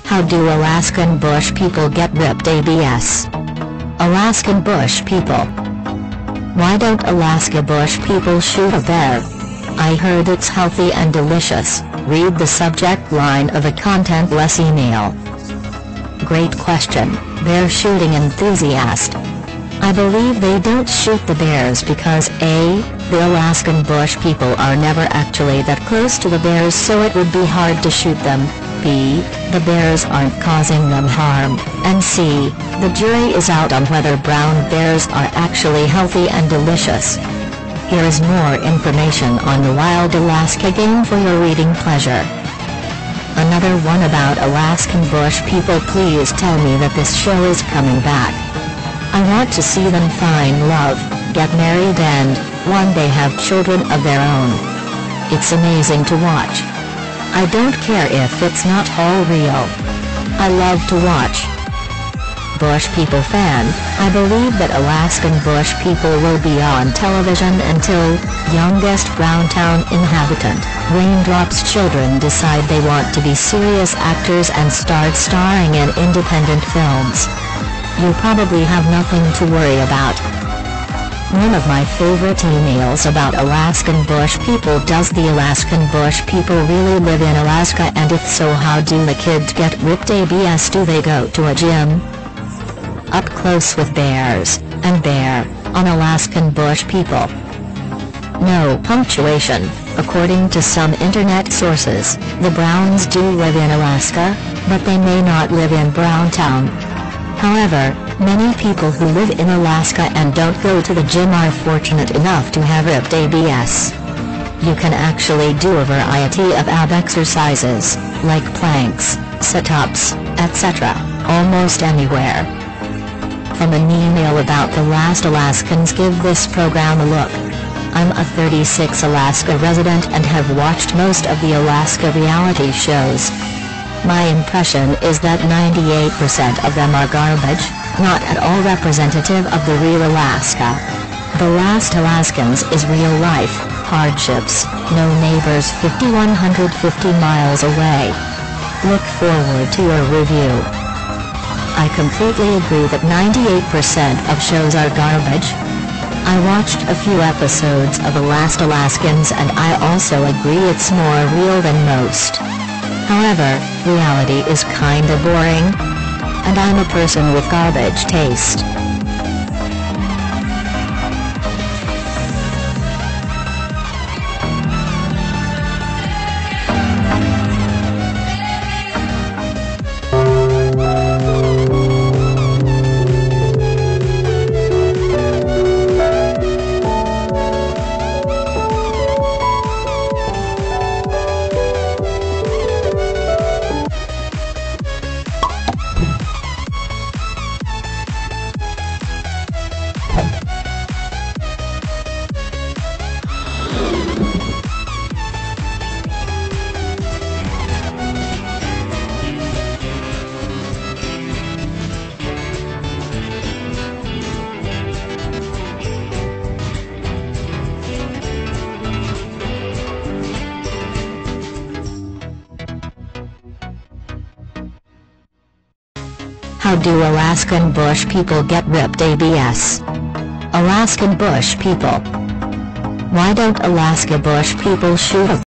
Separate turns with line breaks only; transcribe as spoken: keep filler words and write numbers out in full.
How do Alaskan bush people get ripped A B S? Alaskan bush people. Why don't Alaska bush people shoot a bear? I heard it's healthy and delicious. Read the subject line of a contentless email. Great question, bear shooting enthusiast. I believe they don't shoot the bears because A. the Alaskan bush people are never actually that close to the bears, so it would be hard to shoot them, B. the bears aren't causing them harm, and C. the jury is out on whether brown bears are actually healthy and delicious. Here is more information on the wild Alaska game for your reading pleasure. Another one about Alaskan bush people. Please tell me that this show is coming back. I want to see them find love, get married and, one day have children of their own. It's amazing to watch. I don't care if it's not all real. I love to watch. Bush people fan, I believe that Alaskan bush people will be on television until youngest Browntown inhabitant, Raindrop's children decide they want to be serious actors and start starring in independent films. You probably have nothing to worry about. One of my favorite emails about Alaskan bush people: does the Alaskan bush people really live in Alaska, and if so, how do the kids get ripped A B S? Do they go to a gym? Up close with bears, and bear, on Alaskan bush people. No punctuation. According to some internet sources, the Browns do live in Alaska, but they may not live in Browntown. However, many people who live in Alaska and don't go to the gym are fortunate enough to have ripped A B S. You can actually do a variety of ab exercises, like planks, sit-ups, et cetera, almost anywhere. From an email about the last Alaskans, give this program a look. I'm a thirty-six Alaska resident and have watched most of the Alaska reality shows. My impression is that ninety-eight percent of them are garbage, not at all representative of the real Alaska. The Last Alaskans is real life, hardships, no neighbors fifty-one hundred fifty miles away. Look forward to your review. I completely agree that ninety-eight percent of shows are garbage. I watched a few episodes of The Last Alaskans and I also agree it's more real than most. However, reality is kinda boring. And I'm a person with garbage taste. How do Alaskan bush people get ripped A B S? Alaskan bush people. Why don't Alaska bush people shoot a